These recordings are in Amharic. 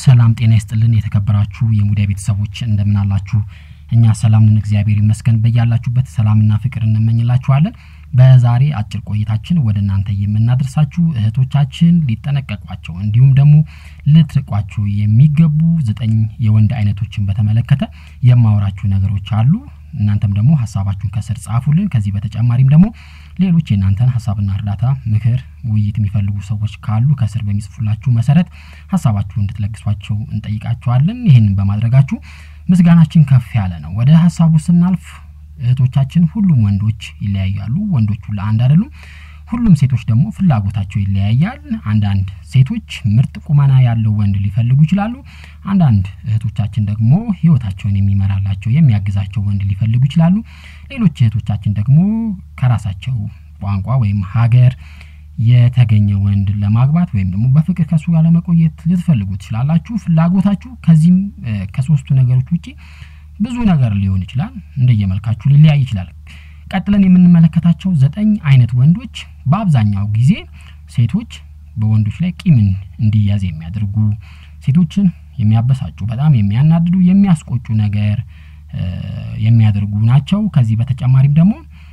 ሰላም ጤና ይስጥልን የተከበራችሁ የሙዳይ ቤተሰቦች እንደምን አላችሁ እኛ ሰላም ነን እግዚአብሔር ይመስገን በእያላችሁበት ሰላምና ፍቅር እንመኝላችኋለን በዛሬ አጭር ቆይታችን ወደናንተ የምናደርሳችሁ እህቶቻችን ሊጠነቀቋቸው እንዲሁም ደግሞ ልትርቋቸው የሚገቡ 9 የወንድ አይነቶችን በተመለከተ የማወራችሁ ነገሮች አሉ እናንተም ደግሞ ሐሳባችሁን ከስር ጻፉልን ከዚህ በተጨማሪም ደግሞ ሌሎች የናንተን ሐሳብና እርዳታ ምክር ውይይት የሚፈልጉ ሰዎች ካሉ ከስር በሚጽፉላችሁ መሰረት ሐሳባችሁን እንድትለግሷቸው እንጠይቃችኋለን ይሄንን በማድረጋችሁ ምስጋናችን ከፍ ያለ ነው ወደ ሐሳቡ ስናልፍ እህቶቻችን ሁሉም ወንዶች ይለያያሉ ወንዶቹ ለአንድ አይደሉም ሁሉም ሴቶች ደግሞ ፍላጎታቸው ይለያያል አንዳንድ ሴቶች ምርጥ ቁመና ያለው ወንድ ሊፈልጉ ይችላሉ አንዳንድ እህቶቻችን ደግሞ ህይወታቸውን የሚመራላቸው የሚያግዛቸው ወንድ ሊፈልጉ ይችላሉ ሌሎች እህቶቻችን ደግሞ ከራሳቸው ቋንቋ ወይም ሀገር የተገኘ ወንድ ለማግባት ወይም ደግሞ በፍቅር ከሱ ጋር ለመቆየት ልትፈልጉ ትችላላችሁ ፍላጎታችሁ ከዚህም ከሶስቱ ነገሮች ውጪ ብዙ ነገር ሊሆን ይችላል እንደየመልካችሁ ሊለያይ ይችላል ቀጥለን የምንመለከታቸው 9 አይነት ወንዶች በአብዛኛው ጊዜ ሴቶች በወንዶች ላይ ቂምን እንዲያዝ የሚያደርጉ ሴቶችን የሚያበሳጩ በጣም የሚያናድዱ የሚያስቆጩ ነገር የሚያደርጉ ናቸው ከዚህ በተጨማሪም ደግሞ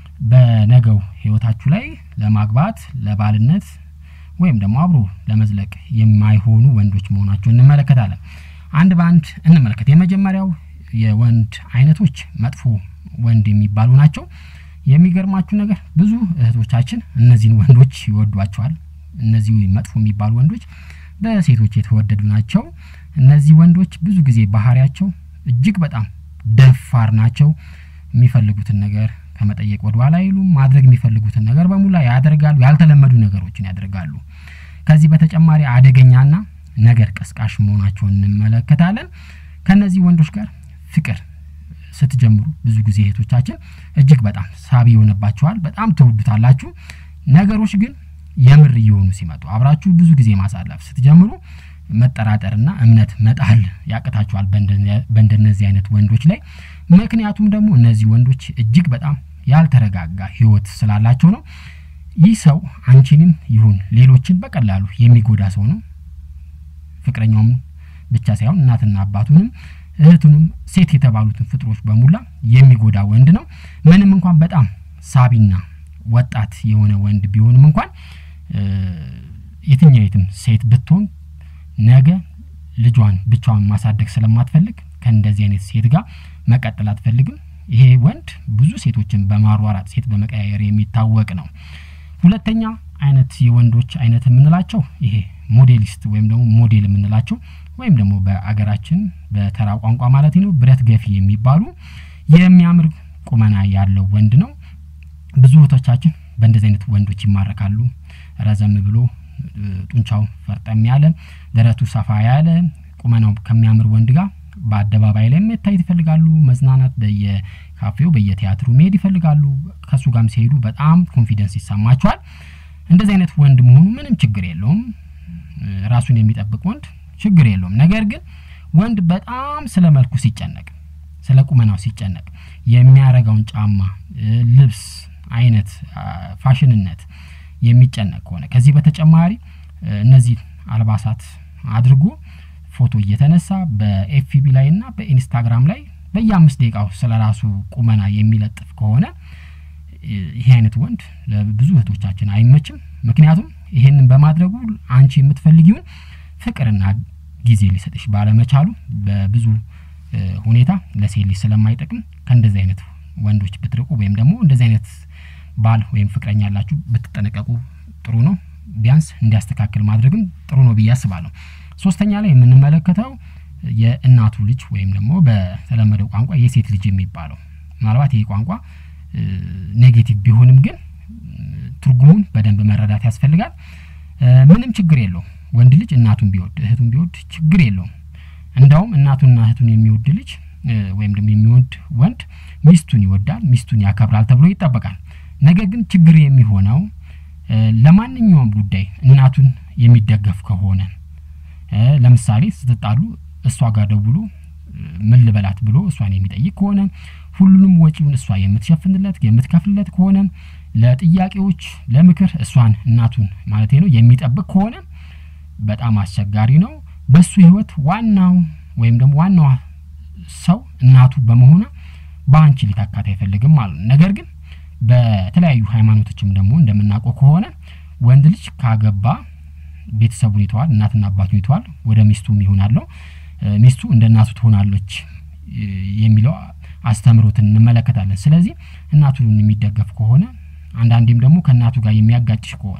በነገው ህይወታችሁ ላይ ለማግባት ለባልነት ወይም ደግሞ አብሮ ለመዝለቅ የማይሆኑ ወንዶች መሆናቸውን እንመለከታለን አንድ ባንድ እንመለከት የመጀመሪያው የወንድ አይነቶች መጥፎ ወንድ የሚባሉ ናቸው የሚገርማችሁ ነገር ብዙ እህቶቻችን እነዚህን ወንዶች ይወዷቸዋል እነዚህ መጥፎ የሚባሉ ወንዶች በሴቶች የተወደዱ ናቸው እነዚህ ወንዶች ብዙ ጊዜ ባህሪያቸው እጅግ በጣም ደፋር ናቸው የሚፈልጉትን ነገር ከመጠየቅ ወደ ኋላ አይሉም ማድረግ የሚፈልጉትን ነገር በሙሉ ያደርጋሉ ያልተለመዱ ነገሮችን ያደርጋሉ ከዚህ በተጨማሪ አደገኛና ነገር ቀስቃሽ መሆናቸውን እንመለከታለን ከነዚህ ወንዶች ጋር ፍቅር ስትጀምሩ ብዙ ጊዜ እህቶቻችን እጅግ በጣም ሳቢ ሆነባቸዋል በጣም ተወዱታላችሁ ነገሮች ግን የምር ይሆኑ ሲመጡ አብራችሁ ብዙ ጊዜ ማሳለፍ ስትጀምሩ መጠራጠርና እምነት መጣል ያቀታችኋል በእንደነዚህ አይነት ወንዶች ላይ ምክንያቱም ደግሞ እነዚህ ወንዶች እጅግ በጣም ያልተረጋጋ ህይወት ስላላቸው ነው ይህ ሰው አንቺንም ይሁን ሌሎችን በቀላሉ የሚጎዳ ሰው ነው ፍቅረኛውም ብቻ ሳይሆን እናትና አባቱንም እህቱንም ሴት የተባሉትን ፍጥሮች በሙላ የሚጎዳ ወንድ ነው ምንም እንኳን በጣም ሳቢና ወጣት የሆነ ወንድ ቢሆንም እንኳን የትኛይቱም ሴት ብትሆን ነገ ልጇን ብቻዋን ማሳደግ ስለማትፈልግ ከእንደዚህ አይነት ሴት ጋር መቀጠል አትፈልግም ይሄ ወንድ ብዙ ሴቶችን በማሯሯጥ ሴት በመቀያየር የሚታወቅ ነው ሁለተኛ አይነት የወንዶች አይነት የምንላቸው ይሄ ሞዴሊስት ወይም ደግሞ ሞዴል የምንላቸው ወይም ደግሞ በአገራችን በተራ ቋንቋ ማለት ነው ብረት ገፊ የሚባሉ የሚያምር ቁመና ያለው ወንድ ነው ብዙ እህቶቻችን በእንደዚህ አይነት ወንዶች ይማረካሉ ረዘም ብሎ ጡንቻው ፈርጠም ያለ ደረቱ ሰፋ ያለ ቁመናው ከሚያምር ወንድ ጋር በአደባባይ ላይ መታየት ይፈልጋሉ መዝናናት በየካፌው በየቲያትሩ መሄድ ይፈልጋሉ ከሱ ጋርም ሲሄዱ በጣም ኮንፊደንስ ይሰማቸዋል እንደዚህ አይነት ወንድ መሆኑ ምንም ችግር የለውም ራሱን የሚጠብቅ ወንድ ችግር የለውም ነገር ግን ወንድ በጣም ስለመልኩ ሲጨነቅ ስለ ቁመናው ሲጨነቅ የሚያረጋውን ጫማ ልብስ አይነት ፋሽንነት የሚጨነቅ ሆነ ከዚህ በተጨማሪ እነዚህ አልባሳት አድርጎ ፎቶ እየተነሳ በኤፍቢ ላይና በኢንስታግራም ላይ በየ5 ደቂቃው ስለራሱ ቁመና የሚለጥፍ ከሆነ ይሄ አይነት ወንድ ለብዙ እህቶቻችን አይመችም ምክንያቱም ይሄንን በማድረጉ አንቺ የምትፈልጊውን ፍቅርና ጊዜ ሊሰጥሽ ባለመቻሉ በብዙ ሁኔታ ለሴት ልጅ ስለማይጠቅም ከእንደዚህ አይነት ወንዶች ብትርቁ ወይም ደግሞ እንደዚህ አይነት ባል ወይም ፍቅረኛ ያላችሁ ብትጠነቀቁ ጥሩ ነው ቢያንስ እንዲያስተካክል ማድረግም ጥሩ ነው በያስባለሁ ሶስተኛ ላይ የምንመለከተው የእናቱ ልጅ ወይም ደግሞ በተለመደው ቋንቋ የሴት ልጅ የሚባለው ማለት ይሄ ቋንቋ ኔጌቲቭ ቢሆንም ግን ትርጉሙን በደንብ መረዳት ያስፈልጋል ምንም ችግር የለውም ወንድ ልጅ እናቱን ቢወድ እህቱን ቢወድ ችግር የለውም እንዳውም እናቱና እህቱን የሚወድ ልጅ ወይም ደግሞ የሚወድ ወንድ ሚስቱን ይወዳል ሚስቱን ያከብራል ተብሎ ይጠበቃል ነገር ግን ችግር የሚሆነው ለማንኛውም ጉዳይ እናቱን የሚደገፍ ከሆነ ለምሳሌ ስትጣሉ እሷ ጋር ደውሎ ምን ልበላት ብሎ እሷን የሚጠይቅ ከሆነ ሁሉንም ወጪውን እሷ የምትሸፍንለት የምትከፍልለት ከሆነ ለጥያቄዎች ለምክር እሷን እናቱን ማለት ነው የሚጠብቅ ከሆነ በጣም አስቸጋሪ ነው በሱ ህይወት ዋናው ወይም ደግሞ ዋናው ሰው እናቱ በመሆኗ ባንቺ ሊታካት አይፈልግም ማለት ነው። ነገር ግን በተለያዩ ሃይማኖቶችም ደግሞ እንደምናውቀው ከሆነ ወንድ ልጅ ካገባ ቤተሰቡን ይተዋል፣ እናትና አባቱን ይተዋል፣ ወደ ሚስቱም ይሆናል፣ ሚስቱ እንደ እናቱ ትሆናለች የሚለው አስተምሮትን እንመለከታለን። ስለዚህ እናቱን የሚደገፍ ከሆነ አንዳንዴም ደግሞ ከናቱ ጋር የሚያጋጭሽ ከሆነ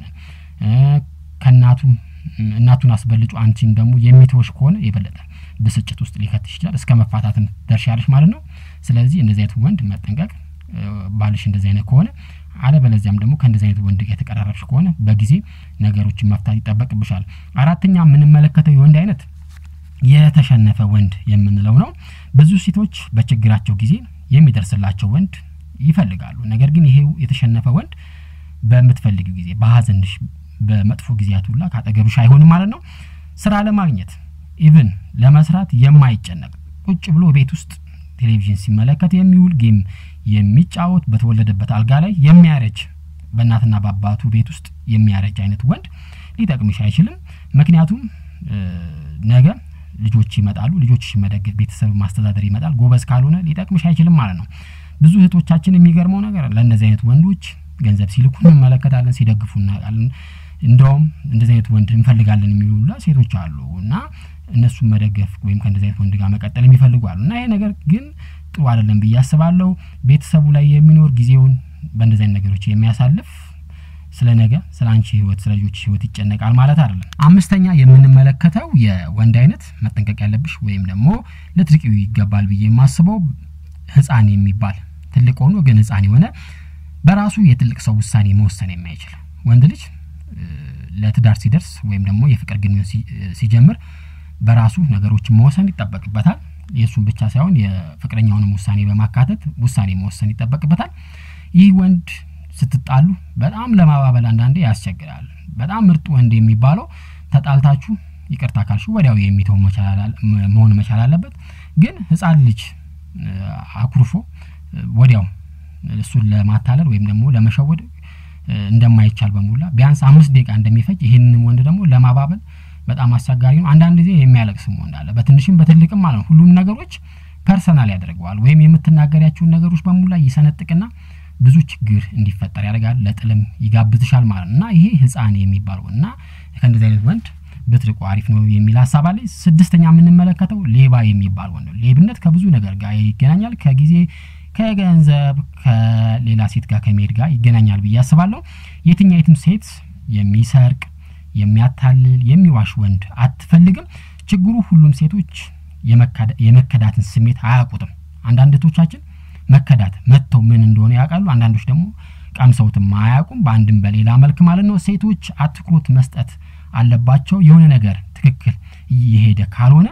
እናቱን አስበልጩ አንቺን ደግሞ የሚተወሽ ከሆነ የበለጠ በስጭት ውስጥ ሊከትሽ ይችላል፣ እስከ መፋታትም ደርሻለሽ ማለት ነው። ስለዚህ እንደዚህ አይነት ወንድ መጠንቀቅ ባልሽ እንደዚህ አይነት ከሆነ አለበለዚያም ደግሞ ከእንደዚህ አይነት ወንድ ጋር የተቀራረብሽ ከሆነ በጊዜ ነገሮችን መፍታት ይጠበቅብሻል። አራተኛ የምንመለከተው የወንድ አይነት የተሸነፈ ወንድ የምንለው ነው። ብዙ ሴቶች በችግራቸው ጊዜ የሚደርስላቸው ወንድ ይፈልጋሉ። ነገር ግን ይሄው የተሸነፈ ወንድ በመትፈልጊው ጊዜ በሐዘንሽ በመጥፎ ጊዜያት ሁሉ ካጠገብሽ አይሆንም ማለት ነው። ስራ ለማግኘት ኢቭን ለመስራት የማይጨነቅ ቁጭ ብሎ ቤት ውስጥ ቴሌቪዥን ሲመለከት የሚውል ጌም የሚጫወት በተወለደበት አልጋ ላይ የሚያረጅ በእናትና በአባቱ ቤት ውስጥ የሚያረጅ አይነት ወንድ ሊጠቅምሽ አይችልም። ምክንያቱም ነገ ልጆች ይመጣሉ፣ ልጆችሽ መደገፍ ቤተሰብ ማስተዳደር ይመጣል። ጎበዝ ካልሆነ ሊጠቅምሽ አይችልም ማለት ነው። ብዙ እህቶቻችን የሚገርመው ነገር ለእነዚህ አይነት ወንዶች ገንዘብ ሲልኩ እንመለከታለን፣ ሲደግፉ እናውቃለን። እንደውም እንደዚህ አይነት ወንድ እንፈልጋለን የሚሉላ ሴቶች አሉና እነሱን መደገፍ ወይም ከእንደዚህ አይነት ወንድ ጋር መቀጠል የሚፈልጉ አሉና ይሄ ነገር ግን ጥሩ አይደለም ብዬ አስባለሁ። ቤተሰቡ ላይ የሚኖር ጊዜውን በእንደዚህ አይነት ነገሮች የሚያሳልፍ ስለነገ ስላንቺ ህይወት ስለልጆች ህይወት ይጨነቃል ማለት አይደለም። አምስተኛ የምንመለከተው የወንድ አይነት መጠንቀቅ ያለብሽ ወይም ደግሞ ለትርቂው ይገባል ብዬ የማስበው ህፃን የሚባል ትልቅ ሆኖ ግን ህፃን የሆነ በራሱ የትልቅ ሰው ውሳኔ መወሰን የማይችል ወንድ ልጅ ለትዳር ሲደርስ ወይም ደግሞ የፍቅር ግንኙነት ሲጀምር በራሱ ነገሮችን መወሰን ይጠበቅበታል። የሱን ብቻ ሳይሆን የፍቅረኛውንም ውሳኔ በማካተት ውሳኔ መወሰን ይጠበቅበታል። ይህ ወንድ ስትጣሉ በጣም ለማባበል አንዳንዴ ያስቸግራል። በጣም ምርጥ ወንድ የሚባለው ተጣልታችሁ ይቅርታ ካልሽ ወዲያው የሚተው መሆን መቻል አለበት። ግን ህፃን ልጅ አኩርፎ ወዲያው እሱን ለማታለል ወይም ደግሞ ለመሸወድ እንደማይቻል በሙላ ቢያንስ 5 ደቂቃ እንደሚፈጅ ይሄንን ወንድ ደግሞ ለማባበል በጣም አስቸጋሪ ነው። አንዳንድ ጊዜ የሚያለቅስም ወንድ አለ፣ በትንሽም በትልቅም ማለት ነው። ሁሉም ነገሮች ፐርሰናል ያደርገዋል ወይም የምትናገሪያቸው ነገሮች በሙላ ይሰነጥቅና ብዙ ችግር እንዲፈጠር ያደርጋል፣ ለጥልም ይጋብዝሻል ማለት ነውና ይሄ ህፃን የሚባለውና ከእንደዚህ አይነት ወንድ በትርቁ አሪፍ ነው የሚል ሐሳብ አለ። ስድስተኛ የምንመለከተው ሌባ የሚባል ወንድ ነው። ሌብነት ከብዙ ነገር ጋር ይገናኛል። ከጊዜ ከገንዘብ ከሌላ ሴት ጋር ከመሄድ ጋር ይገናኛል ብዬ አስባለሁ። የትኛይቱም ሴት የሚሰርቅ የሚያታልል የሚዋሽ ወንድ አትፈልግም። ችግሩ ሁሉም ሴቶች የመከዳትን ስሜት አያውቁትም። አንዳንድ እህቶቻችን መከዳት መተው ምን እንደሆነ ያውቃሉ፣ አንዳንዶች ደግሞ ቀምሰውትም አያውቁም፣ በአንድም በሌላ መልክ ማለት ነው። ሴቶች አትኩሮት መስጠት አለባቸው። የሆነ ነገር ትክክል እየሄደ ካልሆነ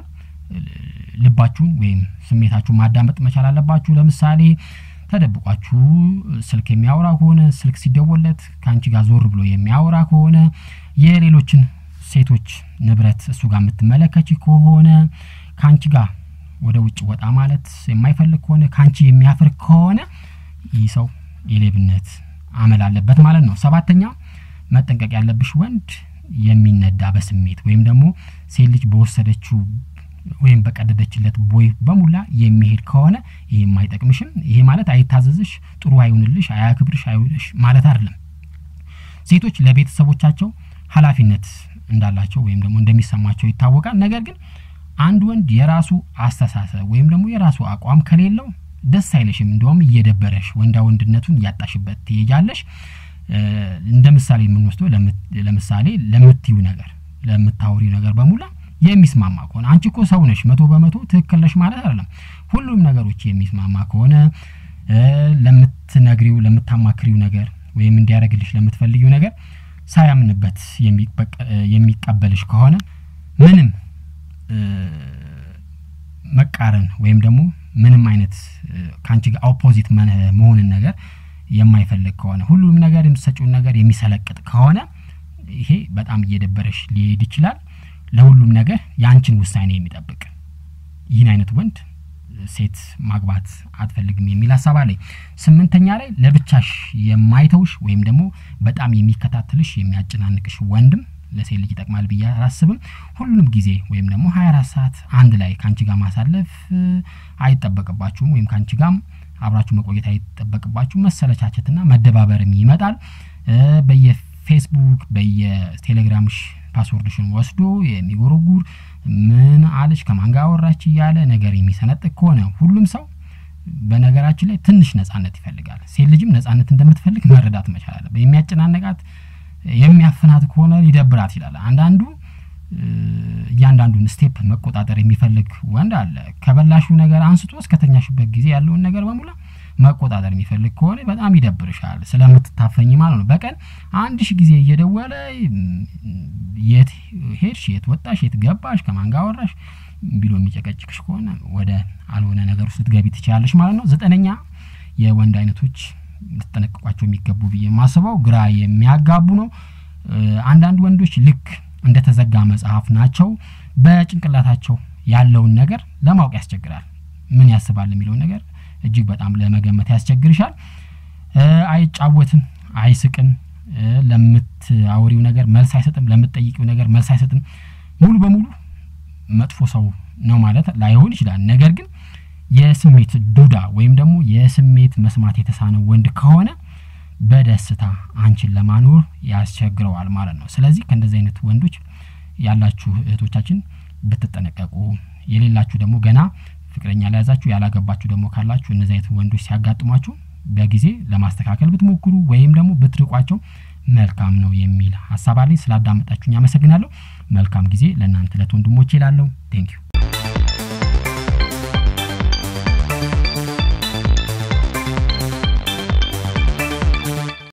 ልባችሁን ወይም ስሜታችሁን ማዳመጥ መቻል አለባችሁ። ለምሳሌ ተደብቋችሁ ስልክ የሚያወራ ከሆነ ስልክ ሲደወለት ካንቺ ጋር ዞር ብሎ የሚያወራ ከሆነ የሌሎችን ሴቶች ንብረት እሱ ጋር የምትመለከቺ ከሆነ ካንቺ ጋር ወደ ውጭ ወጣ ማለት የማይፈልግ ከሆነ ካንቺ የሚያፈር ከሆነ ይህ ሰው የሌብነት አመል አለበት ማለት ነው። ሰባተኛ መጠንቀቅ ያለብሽ ወንድ የሚነዳ በስሜት ወይም ደግሞ ሴት ልጅ በወሰደችው ወይም በቀደደችለት ቦይ በሙላ የሚሄድ ከሆነ ይሄ የማይጠቅምሽም። ይሄ ማለት አይታዘዝሽ፣ ጥሩ አይሆንልሽ፣ አያክብርሽ፣ አይውልሽ ማለት አይደለም። ሴቶች ለቤተሰቦቻቸው ኃላፊነት እንዳላቸው ወይም ደግሞ እንደሚሰማቸው ይታወቃል። ነገር ግን አንድ ወንድ የራሱ አስተሳሰብ ወይም ደግሞ የራሱ አቋም ከሌለው ደስ አይልሽም። እንደውም እየደበረሽ ወንድነቱን ያጣሽበት ትይያለሽ። እንደ ምሳሌ የምንወስደው ለምሳሌ ለምትዩ ነገር ለምታወሪው ነገር በሙላ የሚስማማ ከሆነ አንቺ እኮ ሰው ነሽ 100% ትክክል ነሽ ማለት አይደለም። ሁሉም ነገሮች የሚስማማ ከሆነ ለምትነግሪው ለምታማክሪው ነገር ወይም እንዲያረግልሽ ለምትፈልጊው ነገር ሳያምንበት የሚቀበልሽ ከሆነ ምንም መቃረን ወይም ደግሞ ምንም አይነት ካንቺ ጋር ኦፖዚት መሆንን ነገር የማይፈልግ ከሆነ ሁሉም ነገር የምትሰጪው ነገር የሚሰለቅጥ ከሆነ ይሄ በጣም እየደበረሽ ሊሄድ ይችላል። ለሁሉም ነገር ያንቺን ውሳኔ የሚጠብቅ ይህን አይነት ወንድ ሴት ማግባት አትፈልግም የሚል ሐሳብ አለ። 8ኛ ላይ ለብቻሽ የማይተውሽ ወይም ደግሞ በጣም የሚከታተልሽ የሚያጨናንቅሽ ወንድም ለሴት ልጅ ይጠቅማል ብዬ አላስብም ሁሉንም ጊዜ ወይም ደግሞ 24 ሰዓት አንድ ላይ ካንቺ ጋር ማሳለፍ አይጠበቅባችሁም ወይም ካንቺ ጋር አብራችሁ መቆየት አይጠበቅባችሁም መሰለቻቸትና መደባበርም ይመጣል በየፌስቡክ በየቴሌግራምሽ ፓስወርድሽን ወስዶ የሚጎረጉር ምን አለሽ ከማን ጋር አወራች ይያለ ነገር የሚሰነጥቅ ከሆነ ሁሉም ሰው በነገራችን ላይ ትንሽ ነፃነት ይፈልጋል ሴት ልጅም ነፃነት እንደምትፈልግ መረዳት መቻል አለበት የሚያጨናነቃት የሚያፈናት ከሆነ ሊደብራት ይላል አንዳንዱ ያንዳንዱን ስቴፕ መቆጣጠር የሚፈልግ ወንድ አለ ከበላሹ ነገር አንስቶ እስከተኛሽበት ጊዜ ያለውን ነገር በሙሉ መቆጣጠር የሚፈልግ ከሆነ በጣም ይደብርሻል ስለምትታፈኝ ማለት ነው በቀን 1000 ጊዜ እየደወለ የት ሄድሽ የት ወጣሽ የት ገባሽ ከማን ጋር አወራሽ ቢሎ የሚጨቀጭቅሽ ከሆነ ወደ አልሆነ ነገር ውስጥ ትገቢ ትችያለሽ ማለት ነው 9ኛ የወንድ አይነቶች ልትጠነቀቋቸው የሚገቡ ብዬ ማስበው ግራ የሚያጋቡ ነው አንዳንድ ወንዶች ልክ እንደተዘጋ መጽሐፍ ናቸው በጭንቅላታቸው ያለውን ነገር ለማወቅ ያስቸግራል ምን ያስባል የሚለው ነገር እጅግ በጣም ለመገመት ያስቸግርሻል አይጫወትም አይስቅም ለምትአውሪው ነገር መልስ አይሰጥም ለምትጠይቂው ነገር መልስ አይሰጥም ሙሉ በሙሉ መጥፎ ሰው ነው ማለት ላይሆን ይችላል ነገር ግን የስሜት ዱዳ ወይም ደግሞ የስሜት መስማት የተሳነው ወንድ ከሆነ በደስታ አንቺን ለማኖር ያስቸግረዋል ማለት ነው ስለዚህ ከእንደዚህ አይነት ወንዶች ያላችሁ እህቶቻችን ብትጠነቀቁ የሌላችሁ ደግሞ ገና ፍቅረኛ ላይ ያዛችሁ ያላገባችሁ ደግሞ ካላችሁ እነዚህ አይነት ወንዶች ሲያጋጥሟችሁ በጊዜ ለማስተካከል ብትሞክሩ ወይም ደግሞ ብትርቋቸው መልካም ነው የሚል ሐሳብ አለኝ ስላዳመጣችሁኝ አመሰግናለሁ መልካም ጊዜ ለእናንተ ለወንድሞቼ ይላልው ቴንክ ዩ